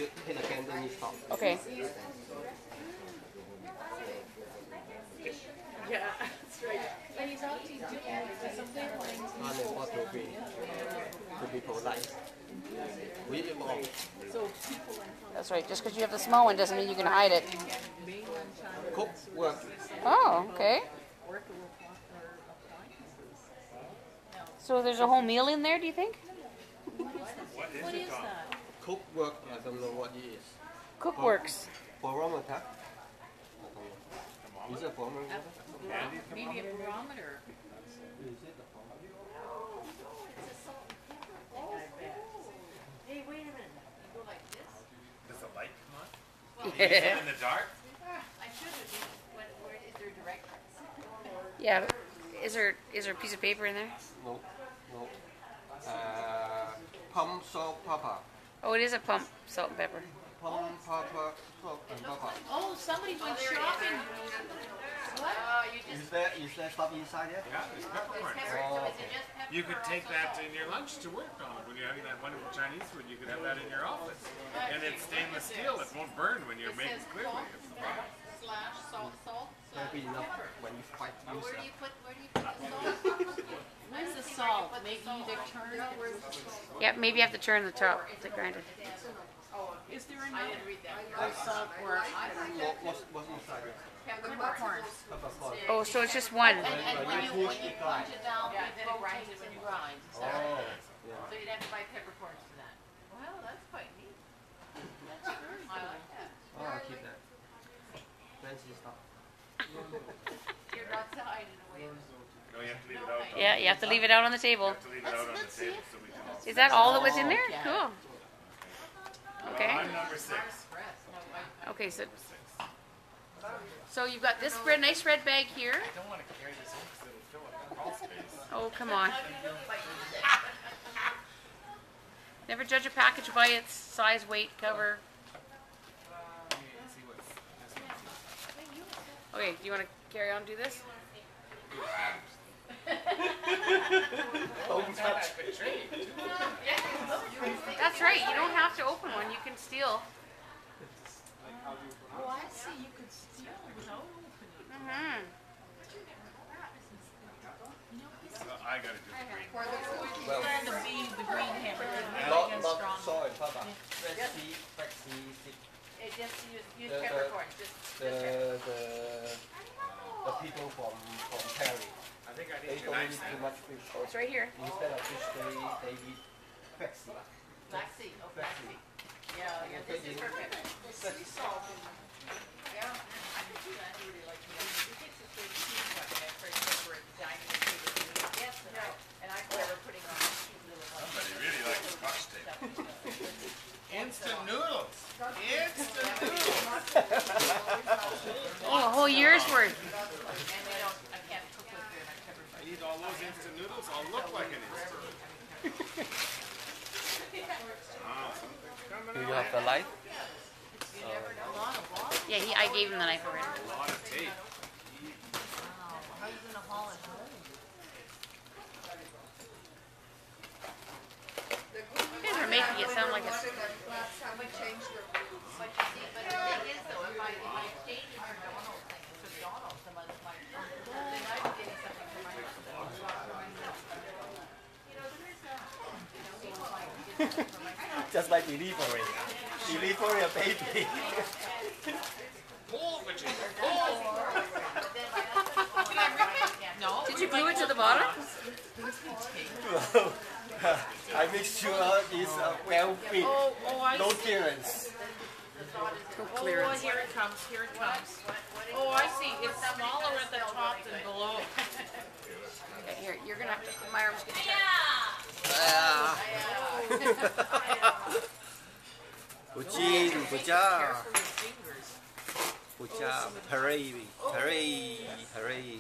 you hit again, then you stop. Okay. Yeah, that's right. And he's actually doing something And then what to be polite. Really long. That's right. Just because you have the small one doesn't mean you can hide it. Cook work. Oh, okay. So there's a whole meal in there, do you think? What is that? Cook work, I don't know what it is. Cookworks. Barometer. Is it a barometer? Maybe a barometer. Hey, wait a minute. You go like this? Does the light come on? Can you see it in the dark? I should have. Where is there directions? Yeah. Is there a piece of paper in there? No. No. Pump, salt, pepper. Oh, it is a pump, salt and pepper. Pump, pepper, salt, and pepper. Oh, somebody went shopping. What? Is there stuff inside there? Yeah, there's peppercorns. Oh, Is it just pepper? You could take that in your lunch to work on. When you're having that wonderful Chinese food, you could have that in your office. And it's stainless steel. It won't burn when you're making clearly. Slash salt, that'll be enough when you fight use Where that. do you put the salt? Where's the salt? Make you either turn it. Yeah, maybe you have to turn the top to grind it. Is there another salt or What's inside it? peppercorns? Peppercorn. Oh, so it's just one. And when you punch it down, then it grinds it when you grind. Oh, yeah. So you'd have to buy peppercorns for that. Well, that's quite neat. That's true. I like that. Oh, I'll keep that. Fancy stuff. You're outside in a way. No, you have to leave it out. Yeah, you have to leave it out on the table. You have to leave it out on the table so we can all. Is that all that was in there? Cool. Okay. I'm number 6. Okay, so you've got this nice red bag here. I don't want to carry this in because it'll fill up the crawl space. Oh, come on. Never judge a package by its size, weight, cover. See what's this one. Okay, do you want to carry on and do this? Don't touch. That's right, you don't have to open one, you can steal. Oh, I see. You could steal without opening. So I got to do the green. Well, The green hammer. not salt and pepper. Flexi stick. It just use The- peppercorns. The people from Paris, I think I they need don't your eat knife too then. much fish. Oh, it's right here. Instead of fish, they eat flexi. Flaxseed. Oh, flaxseed. Yeah, this is perfect. Sea salt. Yeah, I can do that. He takes a straight cheese one and I first pepper it, dining the table. Yes, and I clever putting on cute little ones. Somebody really likes scotch tape. Instant noodles. Instant noodles. Oh, a whole year's worth. And they don't, I can't cook with very much pepper. I eat all those instant noodles. I'll look like an instant. Something's coming Do out. you have the light? Yeah, I gave him the knife already. A lot of tape. How are you gonna haul it home? You guys are making it sound like a... But you see, but the thing is though, if I exchange it for Donald's thing, it's for Donald, some other my, then I'm getting something for myself. Just like delivery. Delivery a baby. Pull, Virginia. No. Did you glue it to the bottom? I make sure it's well fit. Oh, I No see. clearance. Oh, here it comes. Here it comes. Oh, I see. It's smaller at the top than below. Okay, here, you're gonna have to... My arm's gonna touch. Good job, good job. Careful with fingers. Good job. Hooray, hooray, hooray.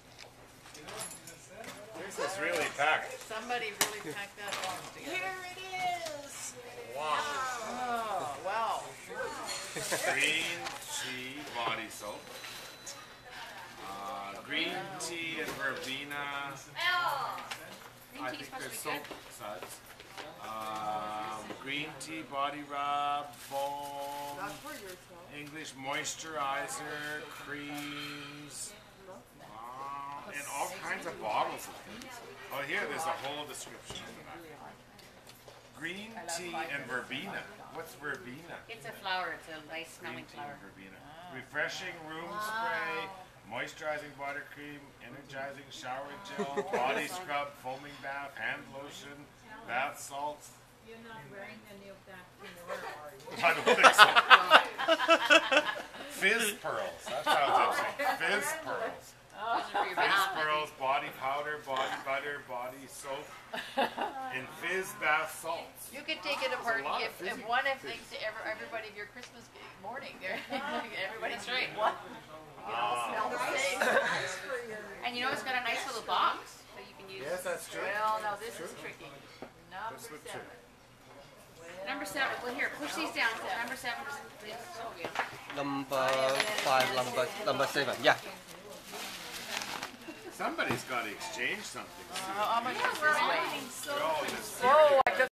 This is really packed. Somebody really packed that box together. Here it is. Wow. Oh, wow. Green tea body soap. Green tea and verbena. I think there's soap suds. Green tea body rub, foam, English moisturizer, creams, and all kinds of bottles of things. Oh, here, there's a whole description in the back. Green tea and verbena. What's verbena? It's a flower. It's a nice Green smelling tea and flower. verbena. Refreshing room spray, moisturizing buttercream, energizing shower gel, body scrub, foaming bath, hand lotion, bath salts. You're not wearing any of that tomorrow, are you? I don't think so. Fizz pearls. That sounds interesting. Fizz pearls. Fizz pearls, body powder, body butter, body soap, and fizz bath salts. You could take it apart lot and of give fizzy one of things to everybody of your Christmas morning. Everybody's right. What? Smell the same. And you know it's got a nice little box that you can use. Yes, that's true. Well, no, this is tricky. Number That's what 7. Number 7. Well, here, push these down. Number 7 is Sylvia. Number 5, number 7. Yeah. Somebody's got to exchange something soon. How much is this weight? Oh, this Oh,